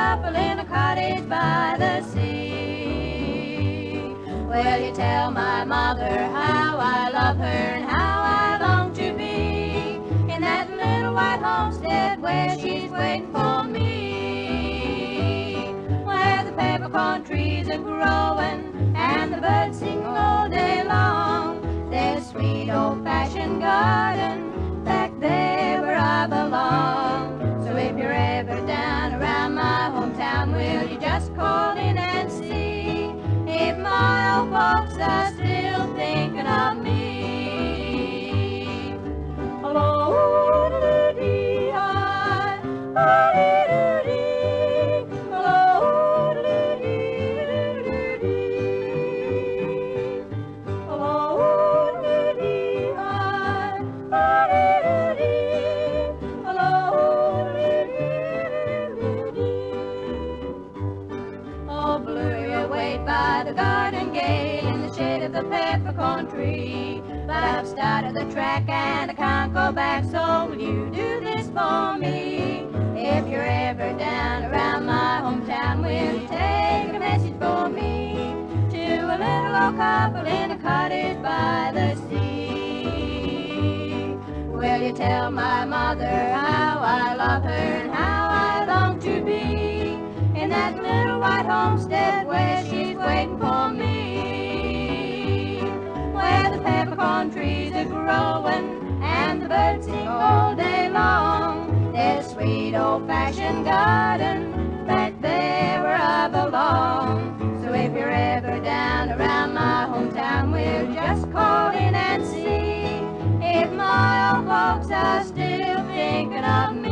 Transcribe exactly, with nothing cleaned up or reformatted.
couple in a cottage by the sea. Will you tell my mother how I love her and how I long to be in that little white homestead where she's waiting for me, where the peppercorn trees are growing and the birds sing all day long. There's a sweet old-fashioned garden back there where I belong. So if you're ever down around my hometown, will you just call in and see if my old folks are still thinking of me? Hello-dee-dee-I, oh-dee-doo-dee, hello-dee-doo-dee-dee, hello-dee-dee-I, oh-dee-doo-dee, hello-dee-doo-dee-dee. Oh, blue, wait by the garden gate in the shade of the peppercorn tree. But I've started the track and I can't go back, so will you do this for me? If you're ever down around my hometown, will you take a message for me to a little old couple in a cottage by the sea? Will you tell my mother how I love her and how I long to be in that little white homestead where she's waiting for me, where the peppercorn trees are growing and the birds sing all day long. There's a sweet old-fashioned garden right there where I belong. So if you're ever down around my hometown, will you just call in and see if my old folks are still thinking of me?